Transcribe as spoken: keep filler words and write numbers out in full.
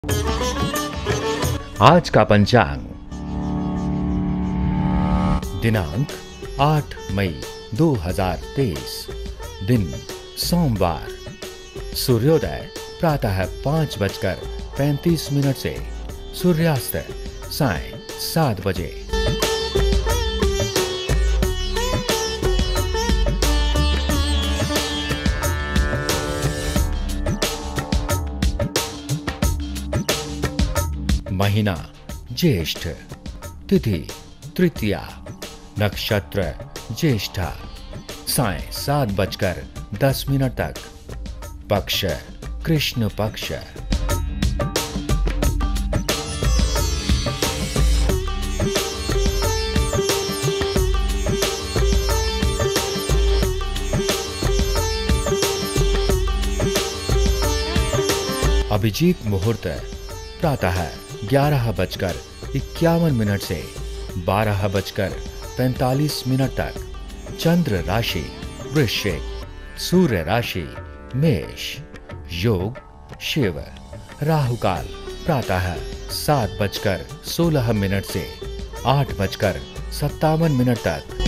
आज का पंचांग। दिनांक आठ मई दो हजार तेईस, दिन सोमवार। सूर्योदय प्रातः पांच बजकर पैंतीस मिनट से सूर्यास्त साय सात बजे। महीना ज्येष्ठ, तिथि तृतीया, नक्षत्र ज्येष्ठा, साय सात बजकर दस मिनट तक, पक्ष कृष्ण पक्ष। अभिजीत मुहूर्त प्रातः ग्यारह बजकर इक्यावन मिनट से बारह बजकर पैंतालीस मिनट तक। चंद्र राशि वृश्चिक, सूर्य राशि मेष, योग शिव। राहु काल प्रातः सात बजकर सोलह मिनट से आठ बजकर सत्तावन मिनट तक।